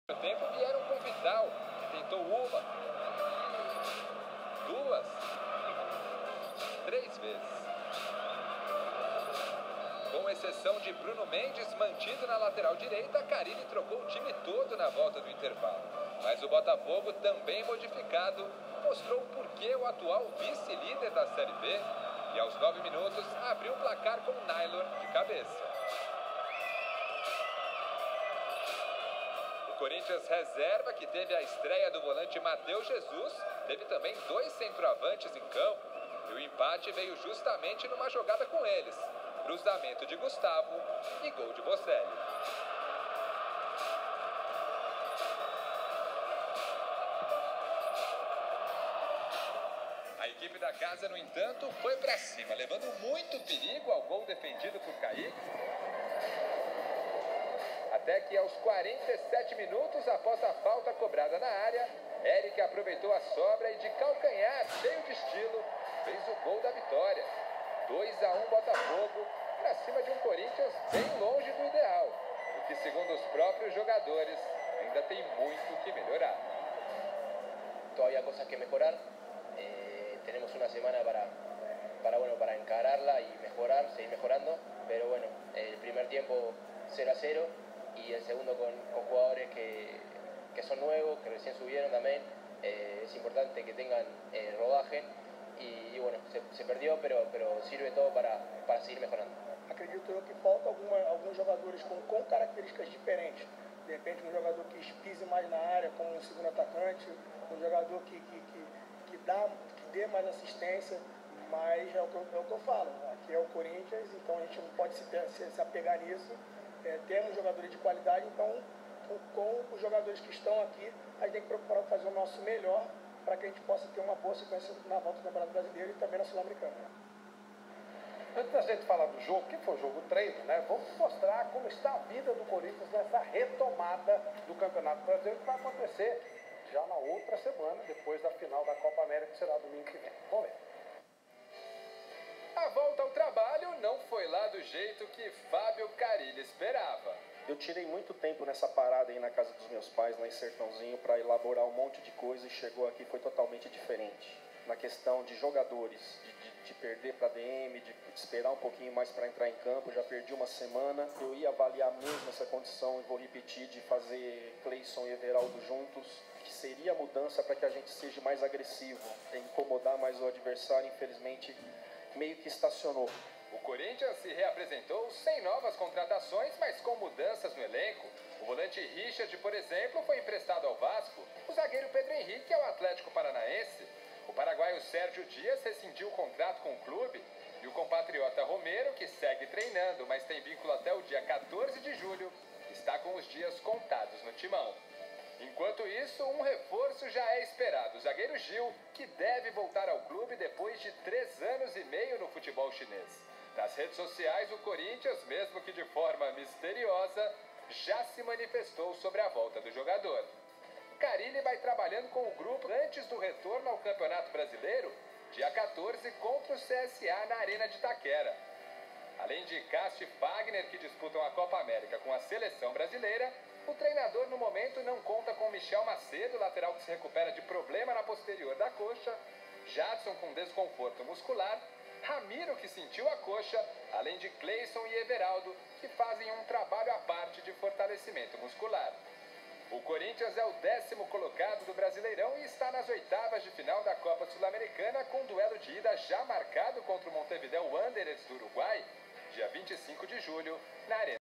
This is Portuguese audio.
No tempo vieram com Vital, que tentou uma, duas, três vezes. Com exceção de Bruno Mendes, mantido na lateral direita, Carille trocou o time todo na volta do intervalo. Mas o Botafogo, também modificado, mostrou o porquê o atual vice-líder da Série B e aos 9 minutos abriu o placar com Naylor de cabeça. O Corinthians reserva, que teve a estreia do volante Matheus Jesus, teve também 2 centroavantes em campo e o empate veio justamente numa jogada com eles. Cruzamento de Gustavo e gol de Bocelli. A equipe da casa, no entanto, foi para cima, levando muito perigo ao gol defendido por Kaique. Até que aos 47 minutos, após a falta cobrada na área, Eric aproveitou a sobra e de calcanhar, cheio de estilo, fez o gol da vitória. 2-1 Botafogo, para cima de um Corinthians bem longe do ideal, o que, segundo os próprios jogadores, ainda tem muito que melhorar. Todavía cosas que mejorar. Tenemos una semana para encararla y mejorar, seguir mejorando, pero bueno, el primer tiempo 0-0 y el segundo con jugadores que son nuevos, que recién subieron también. Es importante que tengan rodaje y bueno, se perdió, pero sirve todo para seguir mejorando. Acredito eu que falta alguns jogadores com características diferentes. De repente um jogador que pise mais na área como um segundo atacante, um jogador que dê mais assistência, mas é o que eu falo. Aqui é o Corinthians, então a gente não pode se apegar nisso. Temos jogadores de qualidade, então com os jogadores que estão aqui, a gente tem que procurar fazer o nosso melhor para que a gente possa ter uma boa sequência na volta do Campeonato Brasileiro e também na Sul-Americana. Antes da gente falar do jogo, que foi o jogo treino, né? Vamos mostrar como está a vida do Corinthians nessa retomada do Campeonato Brasileiro, que vai acontecer já na outra semana, depois da final da Copa América, que será domingo que vem. Vamos ver. A volta ao trabalho não foi lá do jeito que Fábio Carille esperava. Eu tirei muito tempo nessa parada aí na casa dos meus pais, lá em Sertãozinho, para elaborar um monte de coisa, e chegou aqui foi totalmente diferente. Na questão de jogadores, de perder para DM, de esperar um pouquinho mais para entrar em campo, já perdi uma semana. Eu ia avaliar mesmo essa condição e vou repetir de fazer Cleison e Everaldo juntos, que seria a mudança para que a gente seja mais agressivo, incomodar mais o adversário. Infelizmente, meio que estacionou. O Corinthians se reapresentou sem novas contratações, mas com mudanças no elenco. O volante Richard, por exemplo, foi emprestado ao Vasco. O zagueiro Pedro Henrique ao Atlético Paranaense. O paraguaio Sérgio Dias rescindiu o contrato com o clube. E o compatriota Romero, que segue treinando, mas tem vínculo até o dia 14 de julho, está com os dias contados no timão. Enquanto isso, um reforço já é esperado. O zagueiro Gil, que deve voltar ao clube depois de 3 anos e meio no futebol chinês. Nas redes sociais, o Corinthians, mesmo que de forma misteriosa, já se manifestou sobre a volta do jogador. Carille vai trabalhando com o grupo antes do retorno ao Campeonato Brasileiro, dia 14, contra o CSA na Arena de Itaquera. Além de Cássio e Fagner, que disputam a Copa América com a seleção brasileira, o treinador no momento não conta com Michel Macedo, lateral que se recupera de problema na posterior da coxa, Jadson com desconforto muscular, Ramiro, que sentiu a coxa, além de Cleison e Everaldo, que fazem um trabalho à parte de fortalecimento muscular. O Corinthians é o 10º colocado do Brasileirão e está nas oitavas de final da Copa Sul-Americana, com duelo de ida já marcado contra o Montevideo Wanderers do Uruguai, dia 25 de julho, na Arena.